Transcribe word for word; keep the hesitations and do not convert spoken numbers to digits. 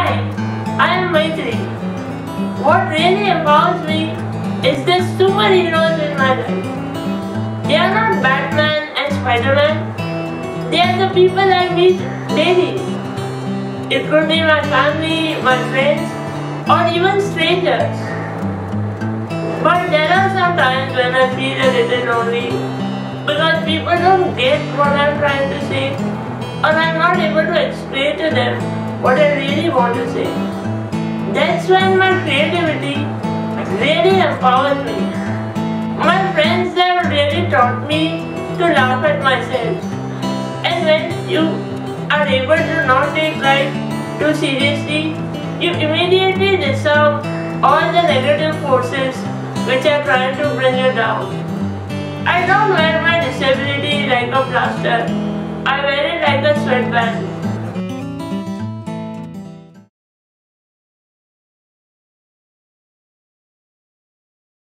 Hi, I am Maitri. What really empowers me is the superheroes in my life. They are not Batman and Spider-Man. They are the people I meet daily. It could be my family, my friends, or even strangers. But there are some times when I feel a little lonely because people don't get what I'm trying to say, or I'm not able to explain to them what I really want to say. That's when my creativity really empowers me. My friends have really taught me to laugh at myself. And when you are able to not take life too seriously, you immediately disarm all the negative forces which are trying to bring you down. I don't wear my disability like a plaster. I wear it like a sweatband.